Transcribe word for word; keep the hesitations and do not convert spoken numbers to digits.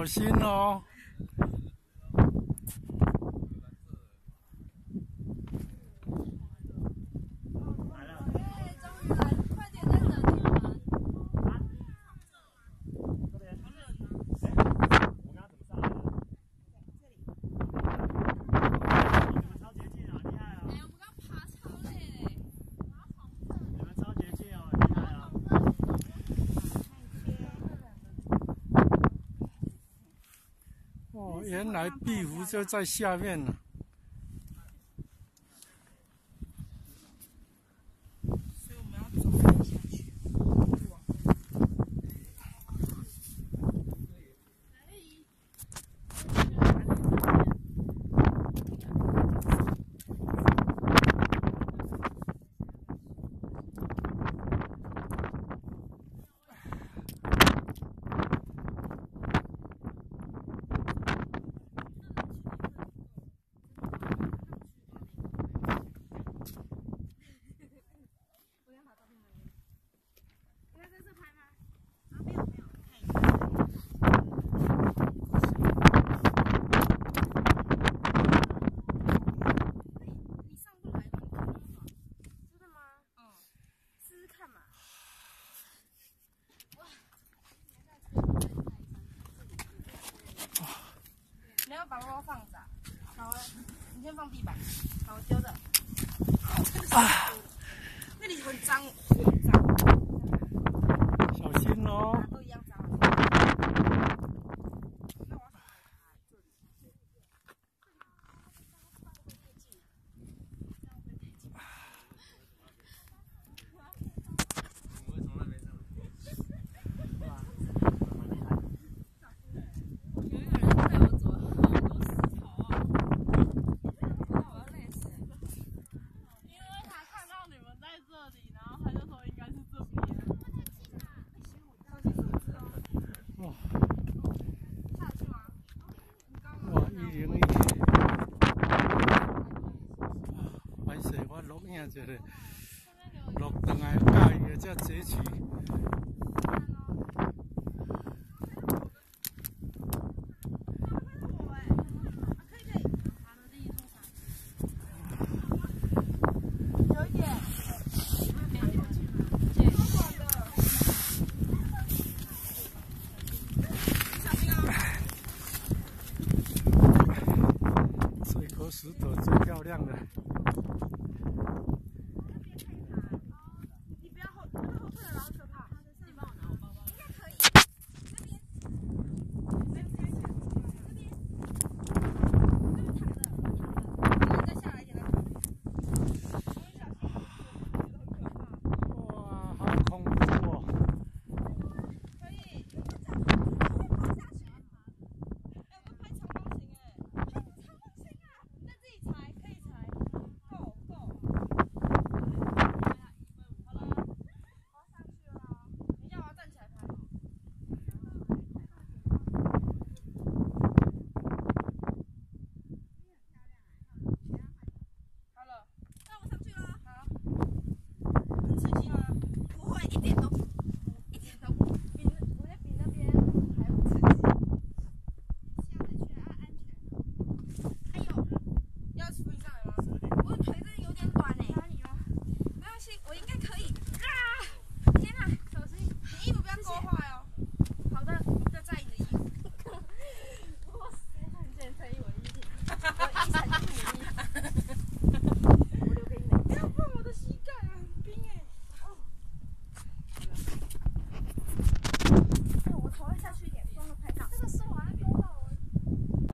小心哦。哦，原来壁虎就在下面呢。 所以我们要走下去。你要把包包放着，好啊，你先放地板，好，我丢着。啊，那里很脏，很脏。 小心哦。 都一样脏。那我要这里。 为什么那边这样？对吧？ 有一个人带我走了好多石头啊，那我要累死。因为他看到你们在这里，然后他就说应该是这边。 哇！ 下去吗？ 哇，一零一。歹势，我录影一下，录回来介意的才截取。